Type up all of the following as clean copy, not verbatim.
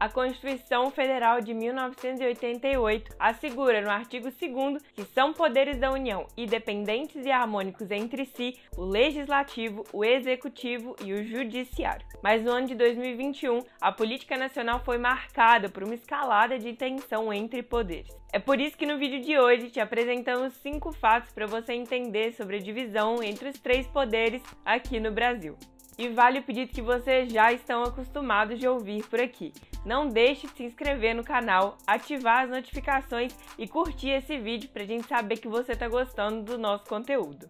A Constituição Federal de 1988 assegura no artigo 2º que são poderes da União independentes e harmônicos entre si o Legislativo, o Executivo e o Judiciário. Mas no ano de 2021, a política nacional foi marcada por uma escalada de tensão entre poderes. É por isso que no vídeo de hoje te apresentamos 5 fatos para você entender sobre a divisão entre os 3 poderes aqui no Brasil. E vale o pedido que vocês já estão acostumados de ouvir por aqui. Não deixe de se inscrever no canal, ativar as notificações e curtir esse vídeo para a gente saber que você está gostando do nosso conteúdo.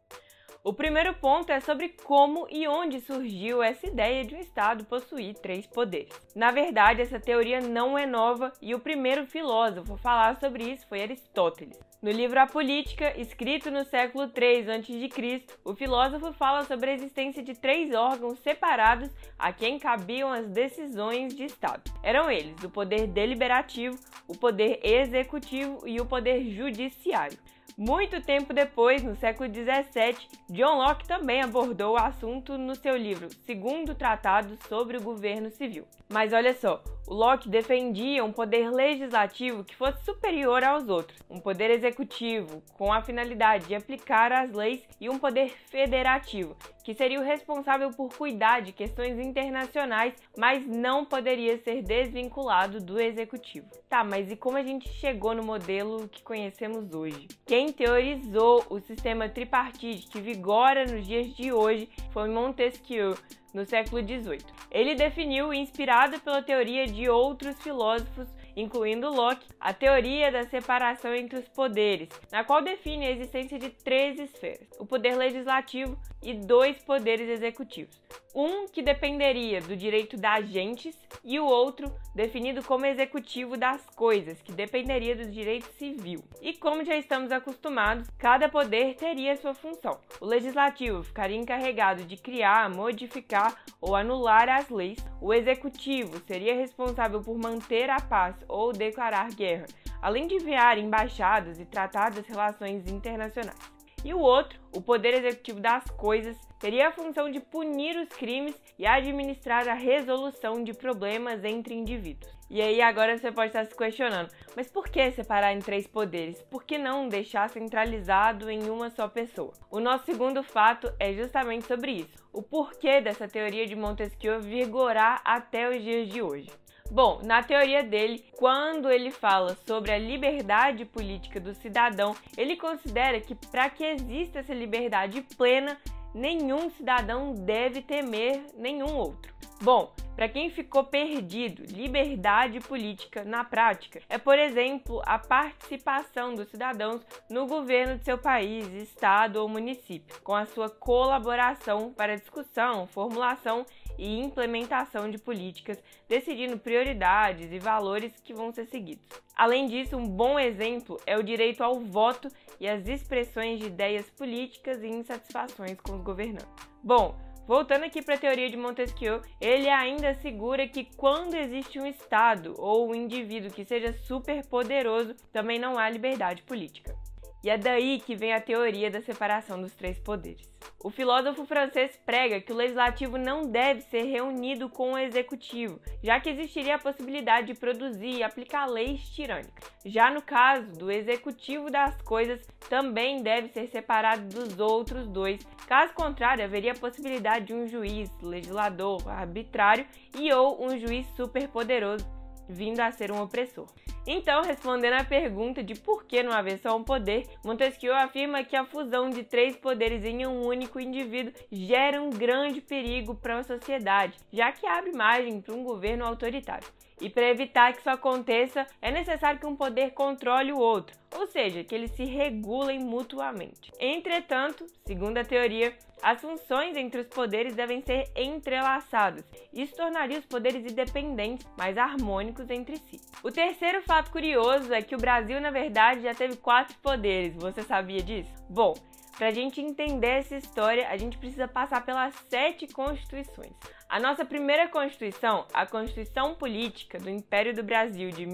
O primeiro ponto é sobre como e onde surgiu essa ideia de um Estado possuir 3 poderes. Na verdade, essa teoria não é nova e o primeiro filósofo a falar sobre isso foi Aristóteles. No livro A Política, escrito no século III a.C., o filósofo fala sobre a existência de 3 órgãos separados a quem cabiam as decisões de Estado. Eram eles o poder deliberativo, o poder executivo e o poder judiciário. Muito tempo depois, no século XVII, John Locke também abordou o assunto no seu livro Segundo Tratado sobre o Governo Civil. Mas olha só, o Locke defendia um poder legislativo que fosse superior aos outros, um poder executivo com a finalidade de aplicar as leis e um poder federativo, que seria o responsável por cuidar de questões internacionais, mas não poderia ser desvinculado do executivo. Tá, mas e como a gente chegou no modelo que conhecemos hoje? Quem teorizou o sistema tripartite que vigora nos dias de hoje foi Montesquieu, no século XVIII. Ele definiu, inspirado pela teoria de outros filósofos, incluindo Locke, a teoria da separação entre os poderes, na qual define a existência de 3 esferas, o poder legislativo e 2 poderes executivos. Um que dependeria do direito das gentes e o outro definido como executivo das coisas, que dependeria do direito civil. E como já estamos acostumados, cada poder teria sua função. O legislativo ficaria encarregado de criar, modificar ou anular as leis. O executivo seria responsável por manter a paz ou declarar guerra, além de enviar embaixadas e tratar das relações internacionais. E o outro, o poder executivo das coisas, teria a função de punir os crimes e administrar a resolução de problemas entre indivíduos. E aí agora você pode estar se questionando, mas por que separar em 3 poderes? Por que não deixar centralizado em uma só pessoa? O nosso segundo fato é justamente sobre isso, o porquê dessa teoria de Montesquieu vigorar até os dias de hoje. Bom, na teoria dele, quando ele fala sobre a liberdade política do cidadão, ele considera que para que exista essa liberdade plena, nenhum cidadão deve temer nenhum outro. Bom, para quem ficou perdido, liberdade política na prática é, por exemplo, a participação dos cidadãos no governo de seu país, estado ou município, com a sua colaboração para discussão, formulação e implementação de políticas, decidindo prioridades e valores que vão ser seguidos. Além disso, um bom exemplo é o direito ao voto e as expressões de ideias políticas e insatisfações com os governantes. Bom, voltando aqui para a teoria de Montesquieu, ele ainda assegura que quando existe um Estado ou um indivíduo que seja superpoderoso, também não há liberdade política. E é daí que vem a teoria da separação dos 3 poderes. O filósofo francês prega que o legislativo não deve ser reunido com o executivo, já que existiria a possibilidade de produzir e aplicar leis tirânicas. Já no caso do executivo das coisas, também deve ser separado dos outros 2, caso contrário haveria a possibilidade de um juiz, legislador, arbitrário e ou um juiz superpoderoso vindo a ser um opressor. Então, respondendo à pergunta de por que não haver só um poder, Montesquieu afirma que a fusão de 3 poderes em um único indivíduo gera um grande perigo para a sociedade, já que abre margem para um governo autoritário. E para evitar que isso aconteça, é necessário que um poder controle o outro, ou seja, que eles se regulem mutuamente. Entretanto, segundo a teoria, as funções entre os poderes devem ser entrelaçadas. Isso tornaria os poderes independentes, mas harmônicos entre si. O terceiro fato curioso é que o Brasil, na verdade, já teve 4 poderes. Você sabia disso? Bom, para a gente entender essa história, a gente precisa passar pelas 7 constituições. A nossa primeira Constituição, a Constituição Política do Império do Brasil de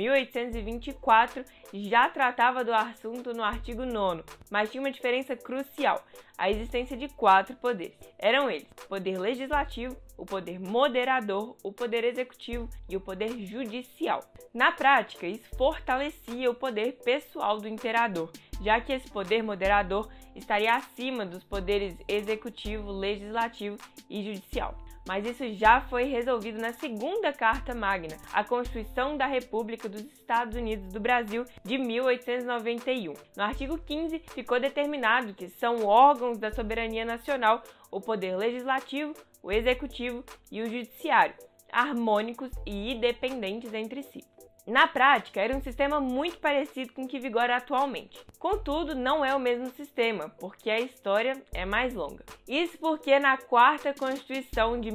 1824, já tratava do assunto no artigo 9º, mas tinha uma diferença crucial, a existência de 4 poderes. Eram eles: o poder legislativo, o poder moderador, o poder executivo e o poder judicial. Na prática, isso fortalecia o poder pessoal do imperador, já que esse poder moderador estaria acima dos poderes executivo, legislativo e judicial. Mas isso já foi resolvido na Segunda Carta Magna, a Constituição da República dos Estados Unidos do Brasil de 1891. No artigo 15, ficou determinado que são órgãos da soberania nacional o poder legislativo, o executivo e o judiciário, harmônicos e independentes entre si. Na prática, era um sistema muito parecido com o que vigora atualmente. Contudo, não é o mesmo sistema, porque a história é mais longa. Isso porque na Quarta Constituição de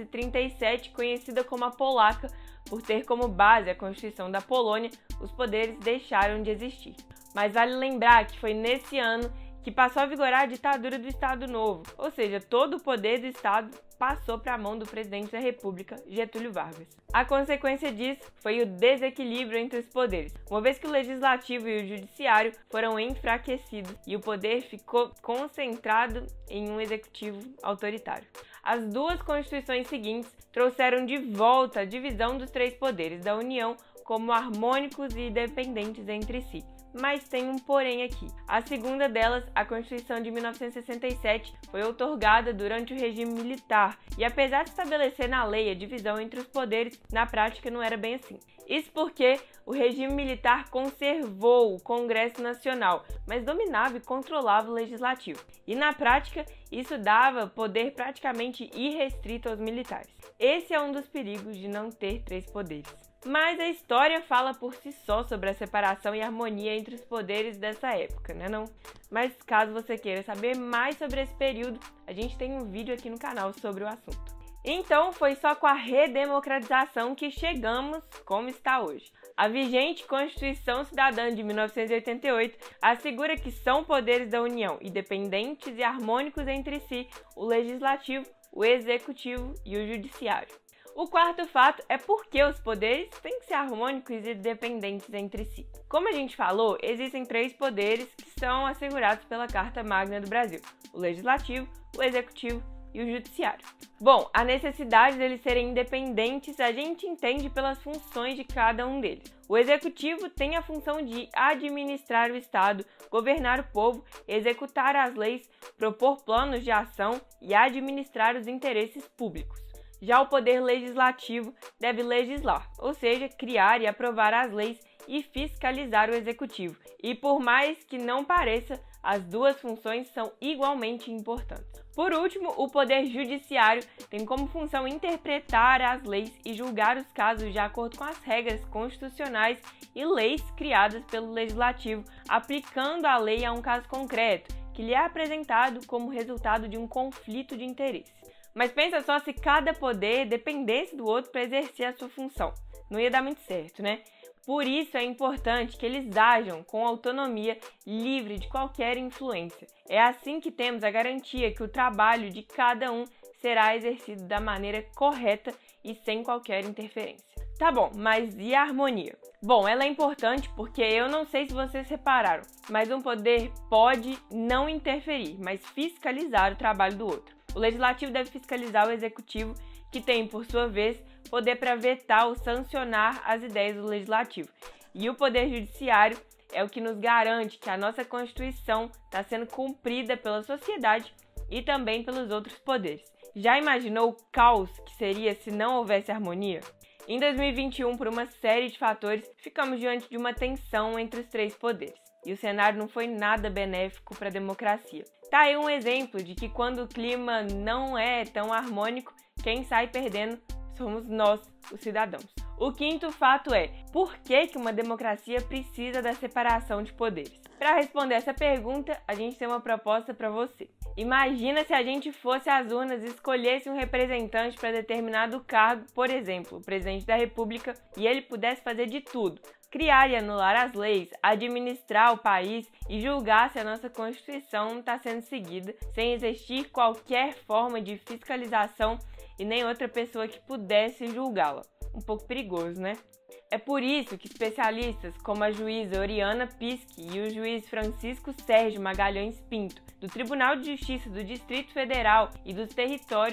1937, conhecida como a Polaca, por ter como base a Constituição da Polônia, os poderes deixaram de existir. Mas vale lembrar que foi nesse ano que passou a vigorar a ditadura do Estado Novo, ou seja, todo o poder do Estado passou para a mão do presidente da República, Getúlio Vargas. A consequência disso foi o desequilíbrio entre os poderes, uma vez que o legislativo e o judiciário foram enfraquecidos e o poder ficou concentrado em um executivo autoritário. As duas constituições seguintes trouxeram de volta a divisão dos três poderes da União como harmônicos e independentes entre si. Mas tem um porém aqui. A segunda delas, a Constituição de 1967, foi outorgada durante o regime militar e, apesar de estabelecer na lei a divisão entre os poderes, na prática não era bem assim. Isso porque o regime militar conservou o Congresso Nacional, mas dominava e controlava o Legislativo. E na prática, isso dava poder praticamente irrestrito aos militares. Esse é um dos perigos de não ter três poderes. Mas a história fala por si só sobre a separação e harmonia entre os poderes dessa época, né não? Mas caso você queira saber mais sobre esse período, a gente tem um vídeo aqui no canal sobre o assunto. Então, foi só com a redemocratização que chegamos como está hoje. A vigente Constituição Cidadã de 1988 assegura que são poderes da União, independentes e harmônicos entre si, o Legislativo, o Executivo e o Judiciário. O quarto fato é porque os poderes têm que ser harmônicos e independentes entre si. Como a gente falou, existem três poderes que são assegurados pela Carta Magna do Brasil: o Legislativo, o Executivo e o Judiciário. Bom, a necessidade deles serem independentes a gente entende pelas funções de cada um deles. O Executivo tem a função de administrar o Estado, governar o povo, executar as leis, propor planos de ação e administrar os interesses públicos. Já o Poder Legislativo deve legislar, ou seja, criar e aprovar as leis e fiscalizar o Executivo. E por mais que não pareça, as duas funções são igualmente importantes. Por último, o Poder Judiciário tem como função interpretar as leis e julgar os casos de acordo com as regras constitucionais e leis criadas pelo Legislativo, aplicando a lei a um caso concreto, que lhe é apresentado como resultado de um conflito de interesse. Mas pensa só se cada poder dependesse do outro para exercer a sua função. Não ia dar muito certo, né? Por isso é importante que eles ajam com autonomia, livre de qualquer influência. É assim que temos a garantia que o trabalho de cada um será exercido da maneira correta e sem qualquer interferência. Tá bom, mas e a harmonia? Bom, ela é importante porque eu não sei se vocês repararam, mas um poder pode não interferir, mas fiscalizar o trabalho do outro. O Legislativo deve fiscalizar o Executivo, que tem, por sua vez, poder para vetar ou sancionar as ideias do Legislativo. E o Poder Judiciário é o que nos garante que a nossa Constituição está sendo cumprida pela sociedade e também pelos outros poderes. Já imaginou o caos que seria se não houvesse harmonia? Em 2021, por uma série de fatores, ficamos diante de uma tensão entre os três poderes. E o cenário não foi nada benéfico para a democracia. Tá aí um exemplo de que quando o clima não é tão harmônico, quem sai perdendo somos nós, os cidadãos. O quinto fato é: por que uma democracia precisa da separação de poderes? Para responder essa pergunta, a gente tem uma proposta para você. Imagina se a gente fosse às urnas e escolhesse um representante para determinado cargo, por exemplo, o presidente da República, e ele pudesse fazer de tudo: criar e anular as leis, administrar o país e julgar se a nossa Constituição está sendo seguida, sem existir qualquer forma de fiscalização e nem outra pessoa que pudesse julgá-la. Um pouco perigoso, né? É por isso que especialistas como a juíza Oriana Pischi e o juiz Francisco Sérgio Magalhães Pinto, do Tribunal de Justiça do Distrito Federal e dos Territórios,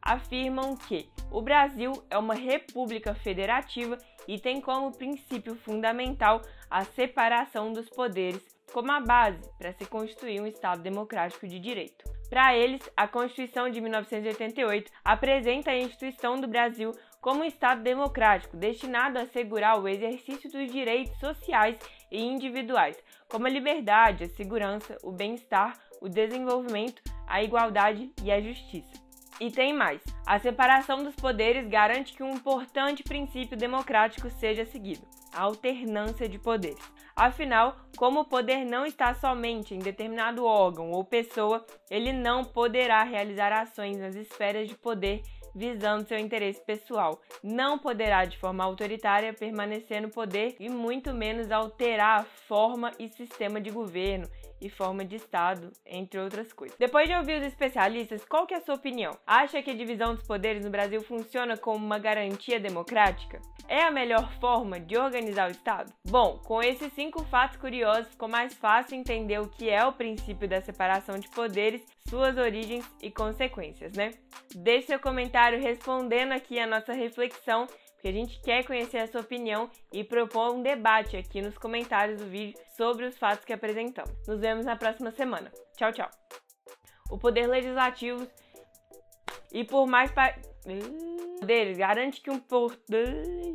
afirmam que o Brasil é uma república federativa e tem como princípio fundamental a separação dos poderes como a base para se constituir um Estado democrático de direito. Para eles, a Constituição de 1988 apresenta a instituição do Brasil como um Estado democrático destinado a assegurar o exercício dos direitos sociais e individuais, como a liberdade, a segurança, o bem-estar, o desenvolvimento, a igualdade e a justiça. E tem mais. A separação dos poderes garante que um importante princípio democrático seja seguido: a alternância de poderes. Afinal, como o poder não está somente em determinado órgão ou pessoa, ele não poderá realizar ações nas esferas de poder visando seu interesse pessoal. Não poderá, de forma autoritária, permanecer no poder e muito menos alterar a forma e sistema de governo e forma de Estado, entre outras coisas. Depois de ouvir os especialistas, qual que é a sua opinião? Acha que a divisão dos poderes no Brasil funciona como uma garantia democrática? É a melhor forma de organizar o Estado? Bom, com esses 5 fatos curiosos, ficou mais fácil entender o que é o princípio da separação de poderes, suas origens e consequências, né? Deixe seu comentário respondendo aqui a nossa reflexão, porque a gente quer conhecer a sua opinião e propor um debate aqui nos comentários do vídeo sobre os fatos que apresentamos. Nos vemos na próxima semana. Tchau, tchau. O Poder Legislativo e por mais poderes garante que um poder...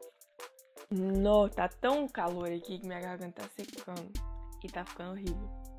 Não, tá tão calor aqui que minha garganta tá secando e tá ficando horrível.